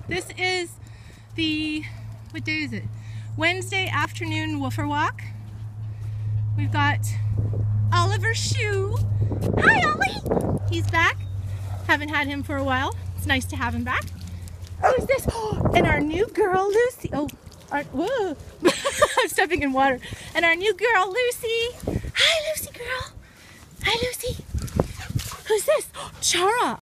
This is the, what day is it? Wednesday afternoon woofer walk. We've got Oliver's shoe. Hi, Ollie! He's back. Haven't had him for a while. It's nice to have him back. Who's this? And our new girl, Lucy. Oh, whoa. I'm stepping in water. And our new girl, Lucy. Hi, Lucy girl. Hi, Lucy. Who's this? Chara.